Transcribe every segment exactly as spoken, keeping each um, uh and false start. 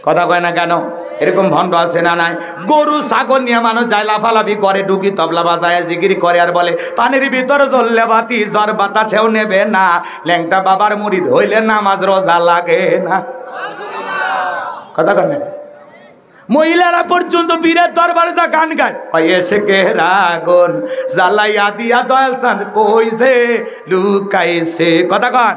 কথা কয় না কেন? এরকম ভণ্ড আছে না নাই? গরু ছাগল নিয়ে মানুষ যায় লাফালাফি করে, ডুকি তবলা বাজায় জিগিরি করে আর বলে পানির ভিতরে জ্বললে বাতি জ্বর বাতাসেও নেবে না, ল্যাংটা বাবার মুরিদ হইলে নামাজ রোজা লাগে না। কথা কয় না? মহিলারা পর্যন্ত বীরের দরবারে যা গান গায়, এসে কে রাগুন জ্বালাইয়া দিয়া দয়াল চান কইছে লুকাইছে। কথা কন,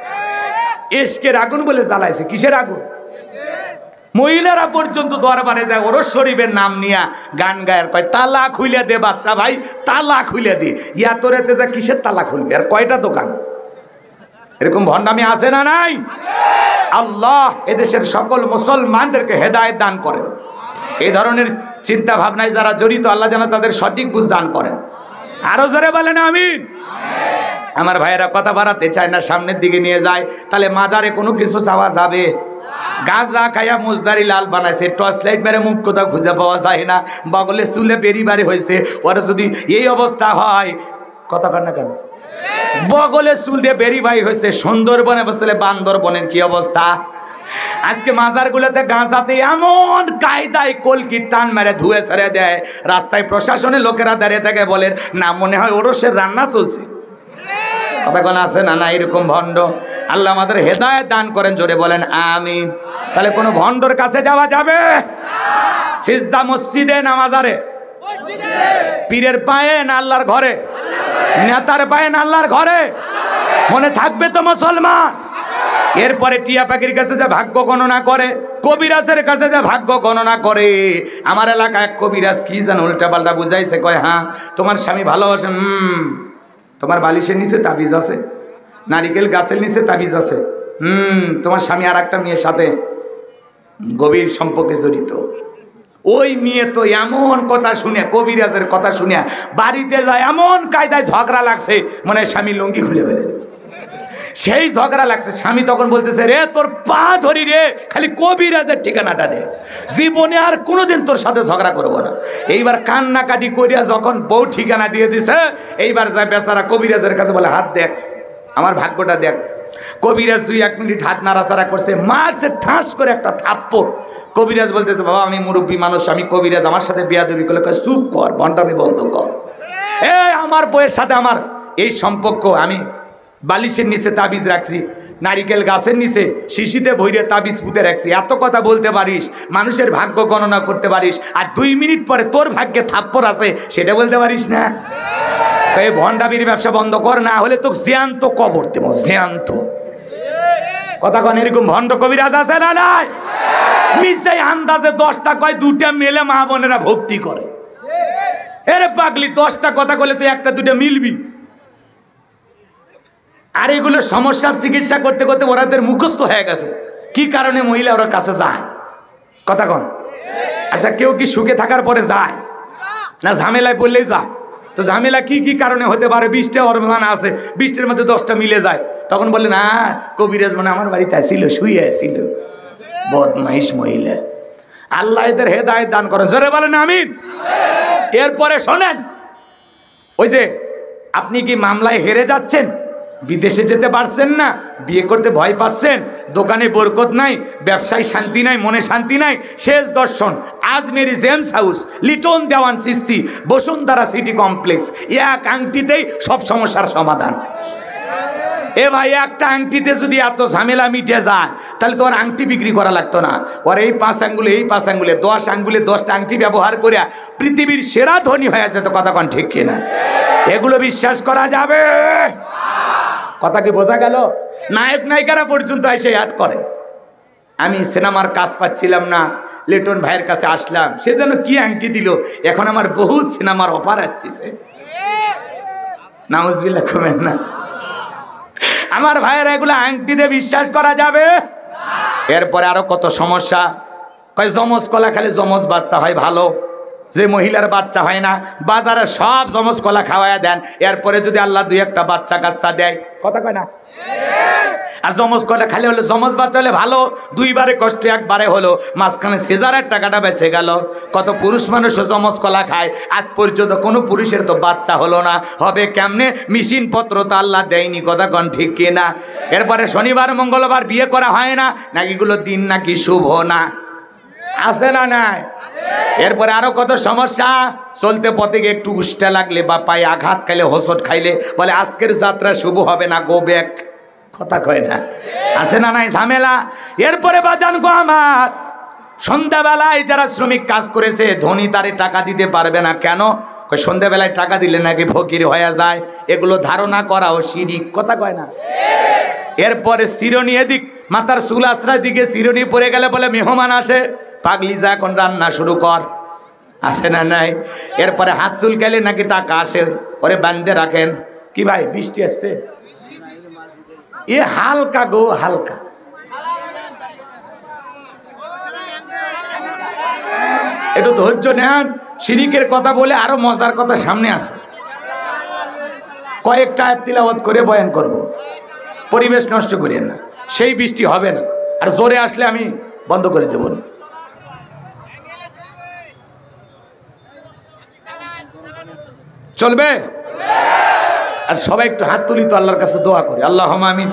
এসকে আগুন বলে জ্বালাইছে। কিসের আগুন? মহিলারা পর্যন্ত দরবারে যায় ওরস শরীফের নাম নিয়া গান গায়ের কয় তালা খুলে দে বাদশা ভাই, তালা খুলে দে। ইয়া তোরেতে যা কিসের তালা খুলবে? আর কয়টা দোকান? এরকম ভণ্ডামি আছে না নাই? আল্লাহ এদেশের সকল মুসলমানদেরকে হেদায়েত দান করেন। এই ধরনের চিন্তা ভাবনায় যারা জড়িত আল্লাহ যেন তাদের সঠিক বুঝ দান করেন। আরো জোরে বলেন আমিন। আমার ভাইয়েরা কথা বাড়াতে চায় না, সামনের দিকে নিয়ে যায়। তাহলে মাজারে কোনো কিছু চাওয়া যাবে? গাঁজা খাইয়া মুজদারি লাল বানাইছে, টর্চ লাইট মেরে মুখ কোথাও খুঁজে পাওয়া যায় না, বগলে চুলে বেরি বাড়ি হয়েছে। ওরা যদি এই অবস্থা হয়, কথা কর না কেন? বগলে চুল দিয়ে বেরি বাড়ি হয়েছে, সুন্দরবনে বসলে বান্দরবনের কি অবস্থা? আজকে মাজারগুলোতে গাঁজাতে এমন কায়দায় কলকি টান মেরে ধুয়ে ছেড়ে দেয়, রাস্তায় প্রশাসনের লোকেরা দাঁড়িয়ে থাকে, বলেন না মনে হয় ওরসের রান্না চলছে। কথা কোন আছে না? না, এরকম ভণ্ড আল্লাহ আমাদের হেদায়েত দান করেন, জোরে বলেন আমিন। তাহলে কোনো ভণ্ডর কাছে যাওয়া যাবে? সিজদা মসজিদে না মাজারে? পীরের পায়ে না আল্লাহর ঘরে? নেতার পায়ে না আল্লাহর ঘরে? মনে থাকবে তো মুসলমান। এরপরে টিয়া পাখির কাছে যে ভাগ্য গণনা করে, কবিরাজের কাছে যে ভাগ্য গণনা করে। আমার এলাকায় এক কবিরাজ কি জানো উল্টা পাল্টা বুঝাইছে, কয় হ্যাঁ তোমার স্বামী ভালোবাসেন, হুম তোমার বালিশের নিচে তাবিজ আছে, নারিকেল গাছের নিচে তাবিজ আছে, হুম তোমার স্বামী আর একটা মেয়ের সাথে গভীর সম্পর্কে জড়িত। ওই মেয়ে তো এমন কথা শুনে, কবিরাজের কথা শুনে বাড়িতে যায়, এমন কায়দায় ঝগড়া লাগছে মনে হয় স্বামী লুঙ্গি খুলে ফেলে দেবে। সেই ঝগড়া লাগছে, স্বামী তখন বলতেছে রে তোর পা ধরি রে, খালি কবিরাজের ঠিকানাটা দে, জীবনে আর কোনোদিন তোর সাথে ঝগড়া করবো না। এইবার কান্নাকাটি করিয়া যখন বউ ঠিকানা দিয়ে দিছে, এইবার যায় বেচারা কবিরাজের কাছে বলে হাত দেখ, আমার ভাগ্যটা দেখ। কবিরাজ দুই এক মিনিট হাত নাড়াচাড়া করছে, মারছে ঠাস করে একটা থাপ্পড়। কবিরাজ বলতেছে বাবা আমি মুরব্বী মানুষ, আমি কবিরাজ, আমার সাথে বিয়াদবি করলে কয় চুপ কর, ভণ্ডামি বন্ধ কর। এ আমার বউয়ের সাথে আমার এই সম্পর্ক, আমি বালিশের নিচে তাবিজ রাখছি, নারিকেল গাছের নিচে শিশিতে ভৈরে তাবিজ পুঁতে রাখছি। এত কথা বলতে পারিস, মানুষের ভাগ্য গণনা করতে পারিস, আর দুই মিনিট পরে তোর ভাগ্যে থাপ্পড় আছে সেটা বলতে পারিস না? এই ভণ্ডামির ব্যবসা বন্ধ কর, না হলে তো জ্যান্ত কবর দেব, জ্যান্ত। কথা কন, এরকম ভণ্ড কবিরাজ আছে না নাই? মিজাই আন্দাজে দশটা কয়, দুটা মেলে মা বোনেরা ভক্তি করে। এরে পাগলি, দশটা কথা কলে তুই একটা দুটা মিলবি। আর এগুলো সমস্যার চিকিৎসা করতে করতে ওরাদের মুখস্থ হয়ে গেছে কি কারণে মহিলা ওর কাছে যায়। কথা কন। আচ্ছা কেউ কি সুখে থাকার পরে যায় না ঝামেলায় পড়লেই যায়? তো ঝামেলা কি কি কারণে হতে পারে? বিশটা অরমান আছে, বিশটার মধ্যে দশটা মিলে যায়। তখন বলে না কবিরাজ মানে আমার বাড়িতে আসছিল, শুয়ে আসছিল, বদমাইশ মহিলা। আল্লাহ এদের হেদায়েত দান করেন, জোরে বলেন আমিন। এরপরে শোনেন, ওই যে আপনি কি মামলায় হেরে যাচ্ছেন, বিদেশে যেতে পারছেন না, বিয়ে করতে ভয় পাচ্ছেন, দোকানে বরকত নাই, ব্যবসায় শান্তি নাই, মনে শান্তি নাই, শেষ দর্শন Ajmeri James house, Liton Dewan Chishti, Bashundhara city complex, এক আংটিতেই সব সমস্যার সমাধান। এ ভাই একটা আংটিতে যদি এত ঝামেলা মিটে যায় তাহলে তো আর আংটি বিক্রি করা লাগতো না। ওর এই পাঁচ আঙ্গুলে এই পাঁচ আঙ্গুলে দশ আঙ্গুলে দশটা আংটি ব্যবহার করে পৃথিবীর সেরা ধনী হয়ে যেত। কথা কন ঠিক কিনা? এগুলো বিশ্বাস করা যাবে? কথা কি বোঝা গেল? নায়ক নায়িকারা পর্যন্ত এসে অ্যাড করে। আমি সিনেমার কাজ পাচ্ছিলাম না, লিটন ভাইয়ের কাছে আসলাম, সে যেন কি আংটি দিল, এখন আমার বহুত সিনেমার অফার আসতেছে। নাউজুবিল্লাহ কমেন না। আমার ভাইয়েরা এগুলো আংটিতে বিশ্বাস করা যাবে? এরপরে আরো কত সমস্যা। কয় জমজ কলা খালি জমজ বাচ্চা হয় ভালো, যে মহিলার বাচ্চা হয় না বাজারে সব জমজ কলা খাওয়াইয়া দেন, এরপরে যদি আল্লাহ দুই একটা বাচ্চা কাচ্চা দেয়। কথা কয় না? আর জমজ কলা খালি হলো জমজ বাচ্চা হলে ভালো, দুইবারে কষ্ট একবারে হলো, মাঝখানে সিজারের টাকাটা বেঁচে গেল। কত পুরুষ মানুষও জমজ কলা খায়, আজ পর্যন্ত কোনো পুরুষের তো বাচ্চা হলো না, হবে কেমনে? মেশিন পত্র তো আল্লাহ দেয়নি। কথা কন ঠিক কিনা? এরপরে শনিবার মঙ্গলবার বিয়ে করা হয় না, নাকি এগুলো দিন নাকি শুভ না? আছে না নাই? এরপরে আরো কত সমস্যা। চলতে পথে গিয়ে একটু উষ্টা লাগলে বা পায়ে আঘাত খাইলে, হোঁচট খাইলে বলে আজকের যাত্রা শুভ হবে না, গো ব্যাক। কথা কয় না? আছে না নাই ঝামেলা? এরপরে বাজান গো আমার, সন্ধ্যাবেলায় যারা শ্রমিক কাজ করেছে, ধনী তারে টাকা দিতে পারবে না। কেন? সন্ধ্যাবেলায় টাকা দিলে নাকি ফকির হয়ে যায়। এগুলো ধারণা করাও শিরিক। কথা কয় না? এরপরে চিরুনি এদিক, মাথার চুল আশ্রয় দিকে চিরুনি পড়ে গেলে বলে মেহমান আসে, পাগলি যা এখন রান্না শুরু কর। আছে না নাই? এরপরে হাত চুল গেলে নাকি টাকা আসে, ওরে বান্ধে রাখেন। কি ভাই বৃষ্টি আসছে? এ হালকা গো, হালকা। একটু ধৈর্য নেন। শিরিকের কথা বলে আরো মজার কথা সামনে আছে। কয়েকটা আয়াত তিলাওয়াত করে বয়ান করব। পরিবেশ নষ্ট করেন না, সেই বৃষ্টি হবে না। আর জোরে আসলে আমি বন্ধ করে দেব। চলবে? আর সবাই একটু হাত তুলি তো, আল্লাহর কাছে দোয়া করি। আল্লাহুম্মা আমিন।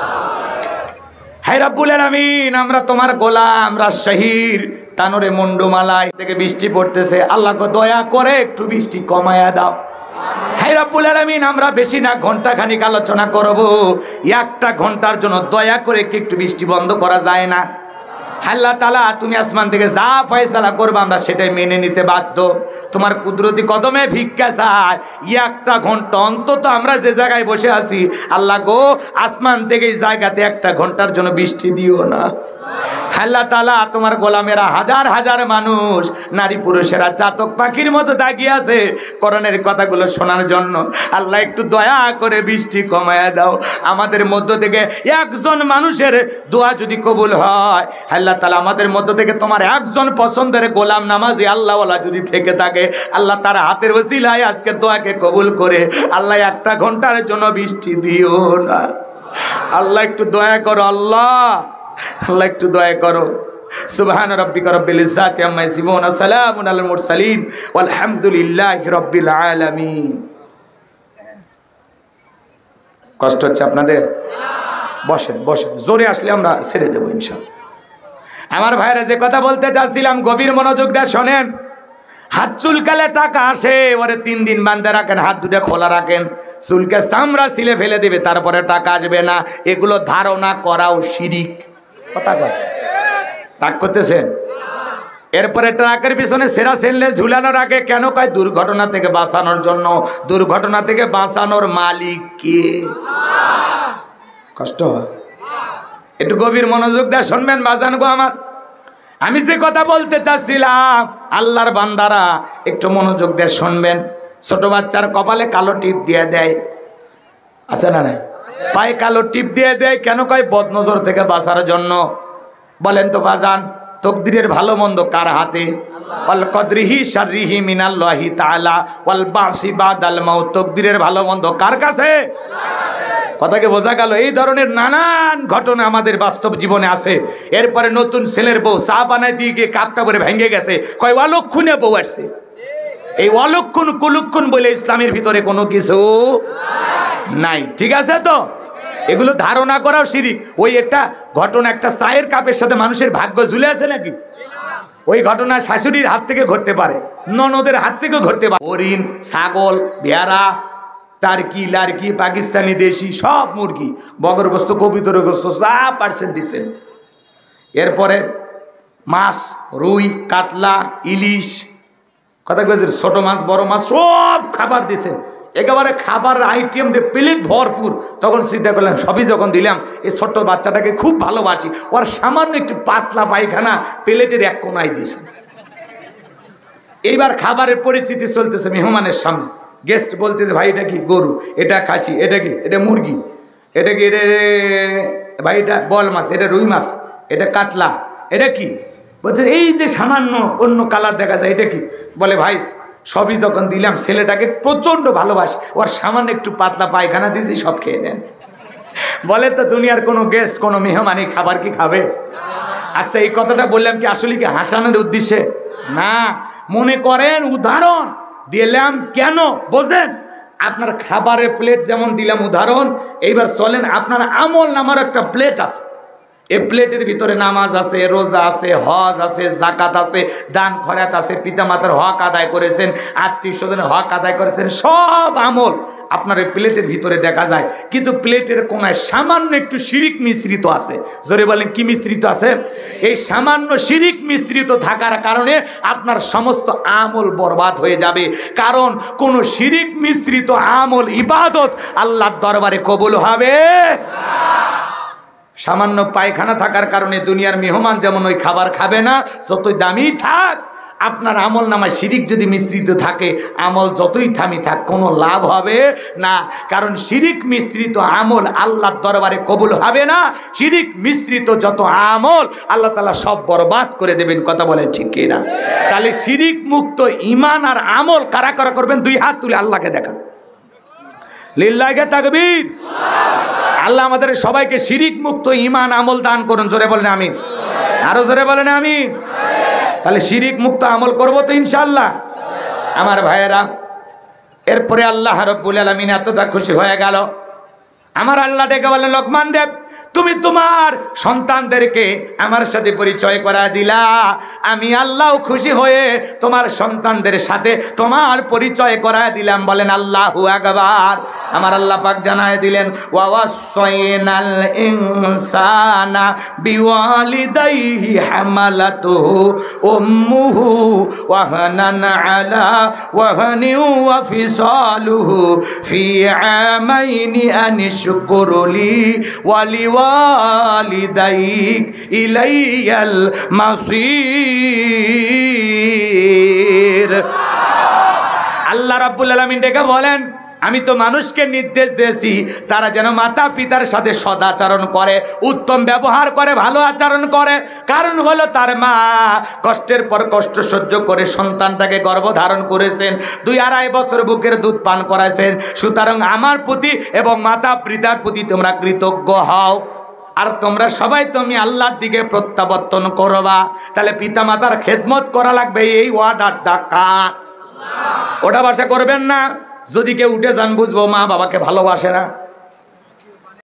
হে রাব্বুল আলামিন, আমরা তোমার গোলাম, রাজশাহীর তানোরে মুন্ডুমালায় থেকে বৃষ্টি পড়তেছে। আল্লাহ গো দয়া করে একটু বৃষ্টি কমায়া দাও। হে রাব্বুল আলামিন, আমরা বেশি না ঘন্টা খানিক আলোচনা করব, একটা ঘন্টার জন্য দয়া করে কি একটু বৃষ্টি বন্ধ করা যায় না? আল্লাহ তাআলা, তুমি আসমান থেকে যা ফয়সালা করবে আমরা সেটাই মেনে নিতে বাধ্য। তোমার কুদরতি কদমে ভিক্ষা চাই, একটা ঘন্টা অন্তত আমরা যে জায়গায় বসে আছি, আল্লাহ গো আসমান থেকে এই জায়গাতে একটা ঘন্টার জন্য বৃষ্টি দিও না। আল্লাহ তাআলা, তোমার গোলামেরা হাজার হাজার মানুষ, নারী পুরুষেরা চাতক পাখির মতো তাকিয়ে আছে কোরআনের কথাগুলো শোনার জন্য। আল্লাহ একটু দয়া করে বৃষ্টি কমায়া দাও। আমাদের মধ্য থেকে একজন মানুষের দোয়া যদি কবুল হয়, আল্লাহ তাআলা আমাদের মধ্য থেকে তোমার একজন পছন্দের গোলাম নামাজি আল্লাহওয়ালা যদি থেকে থাকে, আল্লাহ তার হাতের ওসিলায় আজকের দোয়াকে কবুল করে আল্লাহ একটা ঘন্টার জন্য বৃষ্টি দিও না। আল্লাহ একটু দয়া করো, আল্লাহ আল্লাহ একটু দয়া করো। সুবহান রাব্বিকা রাব্বিল ইজ্জাতি আম্মা ইয়াসিফুন ওয়া সালামুন আলাল মুরসালিন ওয়াল হামদুলিল্লাহি রাব্বিল আলামিন। কষ্ট হচ্ছে আপনাদের? বসেন বসেন, জোরে আসলে আমরা ছেড়ে দেবো ইনশাআল্লাহ। আমার ভাইরা, যে কথা বলতে চাচ্ছিলাম গভীর মনোযোগ দিয়ে শোনেন। হাত চুলকালে টাকা আসে, ওরে তিন দিন বাঁধে রাখেন, হাত দুটো খোলা রাখেন, চুলকে চামড়া ছিলে ফেলে দেবে, তারপরে টাকা আসবে না। এগুলো ধারণা করাও শিরিক। কথা কয়? রাগ করতেছেন? এরপরে ট্রাকের পিছনে সেরা সেনলে ঝুলানো রাখে, কেন কয়? দুর্ঘটনা থেকে বাঁচানোর জন্য। দুর্ঘটনা থেকে বাঁচানোর মালিক কে? কষ্ট হয়? একটু গভীর মনোযোগ দিয়ে শুনবেন বাজান গো আমার। আমি যে কথা বলতে চাচ্ছিলাম, আল্লাহর বান্দারা একটু মনোযোগ দিয়ে শুনবেন। ছোট বাচ্চার কপালে কালো টিপ দিয়ে দেয়, আছে না নাই? পায়ে কালো টিপ দিয়ে দেয়, কেন কয়? বদনজর থেকে বাঁচার জন্য। বলেন তো বাজান, তকদিরের ভালো মন্দ কার হাতে? ওয়াল কদরিহি শাররিহি মিনাল্লাহি তাআলা ওয়াল বাসি বাদাল মাউত। তকদিরের ভালো মন্দ কার কাছে? কথাকে বোঝা গেল? এই ধরনের নানান ঘটনা আমাদের বাস্তব জীবনে আছে। এরপরে নতুন ছেলের বউ চা বানাই দিয়ে গিয়ে কাপটা করে ভেঙে গেছে, কয় অলক্ষণে বউ আসছে। এই অলক্ষণ কুলক্ষণ বলে ইসলামের ভিতরে কোনো কিছু নাই। ঠিক আছে তো? এগুলো ধারণা করাও শিরিক। ওই একটা ঘটনা, একটা চায়ের কাপের সাথে মানুষের ভাগ্য ঝুলে আছে নাকি? ওই ঘটনা শাশুড়ির হাত থেকে ঘটতে পারে, ননদের হাত থেকে ঘটতে পারে। হরিণ, ছাগল, ভেড়া, টার্কি, লার্কি, পাকিস্তানি, দেশি সব মুরগি, বগরগোস্ত, কবিতরগোস্ত যা পারছেন দিচ্ছেন। এরপরে মাছ, রুই, কাতলা, ইলিশ, কথা বলছেন, ছোট মাছ, বড় মাছ সব খাবার দিচ্ছেন। একেবারে খাবার আইটেম দিয়ে প্লেট ভরপুর। তখন চিন্তা করলেন, সবই যখন দিলাম, এই ছোট্ট বাচ্চাটাকে খুব ভালোবাসি, ওর সামান্য একটু পাতলা পায়খানা প্লেটের এক কোনায় দিয়েছেন। এইবার খাবারের পরিস্থিতি চলতেছে মেহমানের সামনে। গেস্ট বলতেছে, ভাই এটা কি গরু, এটা খাসি, এটা কি, এটা মুরগি, এটা কি, এটা ভাই এটা বল মাছ, এটা রুই মাছ, এটা কাতলা, এটা কি? বলছে এই যে সামান্য অন্য কালার দেখা যায়, এটা কি? বলে ভাই সবই যখন দিলাম, ছেলেটাকে প্রচণ্ড ভালোবাসি, ওর সামান্য একটু পাতলা পায়খানা দিয়েছি, সব খেয়ে নেন। বলে তো দুনিয়ার কোনো গেস্ট, কোনো মেহমান এই খাবার কি খাবে? আচ্ছা, এই কথাটা বললাম কি আসলে কি হাসানোর উদ্দেশ্যে না? মনে করেন উদাহরণ দিলাম কেন বোঝেন? আপনার খাবারের প্লেট যেমন দিলাম উদাহরণ, এইবার চলেন আপনার আমল নামার একটা প্লেট আছে। এই প্লেটের ভিতরে নামাজ আছে, রোজা আছে, হজ আছে, জাকাত আছে, দান খয়রাত আছে, পিতামাতার হক আদায় করেছেন, আত্মীয় স্বজনের হক আদায় করেছেন, সব আমল আপনার এই প্লেটের ভিতরে দেখা যায়। কিন্তু প্লেটের কোনায় সামান্য একটু শিরিক মিশ্রিত আছে। জোরে বলেন কি মিশ্রিত আছে? এই সামান্য শিরিক মিশ্রিত থাকার কারণে আপনার সমস্ত আমল বরবাদ হয়ে যাবে। কারণ কোন শিরিক মিশ্রিত আমল ইবাদত আল্লাহর দরবারে কবুল হবে না। সামান্য পায়খানা থাকার কারণে দুনিয়ার মেহমান যেমন ওই খাবার খাবে না, যতই দামি থাক। আপনার আমল নামায় শিরিক যদি মিশ্রিত থাকে, আমল যতই দামি থাক কোনো লাভ হবে না। কারণ শিরিক মিশ্রিত আমল আল্লাহর দরবারে কবুল হবে না। শিরিক মিশ্রিত যত আমল আল্লাহ তাআলা সব বরবাদ করে দেবেন। কথা বলেন ঠিক কি না? তাহলে শিরিক মুক্ত ঈমান আর আমল কারা কারা করবেন? দুই হাত তুলে আল্লাহকে দেখান। লিল্লাহি তাকবীর। আল্লাহ আমাদের সবাইকে শিরিক মুক্ত ঈমান আমল দান করুন। জোরে বলেন আমিন। আরো জোরে বলেন আমিন। তাহলে শিরিক মুক্ত আমল করব তো ইনশাআল্লাহ। আমার ভাইয়েরা, এরপরে আল্লাহ রাব্বুল আলামিন এতটা খুশি হয়ে গেল। আমার আল্লাহ ডেকে বলেন, লোকমান দেব, তুমি তোমার সন্তানদেরকে আমার সাথে পরিচয় করা দিলা, আমি আল্লাহ খুশি হয়ে তোমার সন্তানদের সাথে তোমার পরিচয় করা দিলাম। বলেন আল্লাহু আকবার। আমার আল্লাহ পাক জানায় দিলেন, ওয়া ওয়াসাইনাল ইনসানা বিওয়ালিদাইহি হামালাতুহু উম্মুহু ওয়াহানান আলা ওয়াহানিন ওয়া ফিসালুহু ফি আমাইনি আনিশকুরলি ওয়ালি ওয়ালিদাইক ইলাইয়াল মাসির। আল্লাহ রাব্বুল আলামিন ডেকে বলেন, আমি তো মানুষকে নির্দেশ দিয়েছি তারা যেন মাতা পিতার সাথে সদাচরণ করে, উত্তম ব্যবহার করে, ভালো আচরণ করে। কারণ হলো তার মা কষ্টের পর কষ্ট সহ্য করে সন্তানটাকে গর্ভধারণ করেছেন, দুই আড়াই বছর বুকের দুধ পান করাইছেন। সুতরাং আমার প্রতি এবং মাতা পিতার প্রতি তোমরা কৃতজ্ঞ হও। আর তোমরা সবাই তুমি আল্লাহর দিকে প্রত্যাবর্তন করবা। তাহলে পিতা মাতার খেদমত করা লাগবে। এই ওয়ার্ডারটা কার? ওটা বাসা করবেন না। যদি কেউ উঠে যান বুঝবো মা বাবাকে ভালোবাসে না।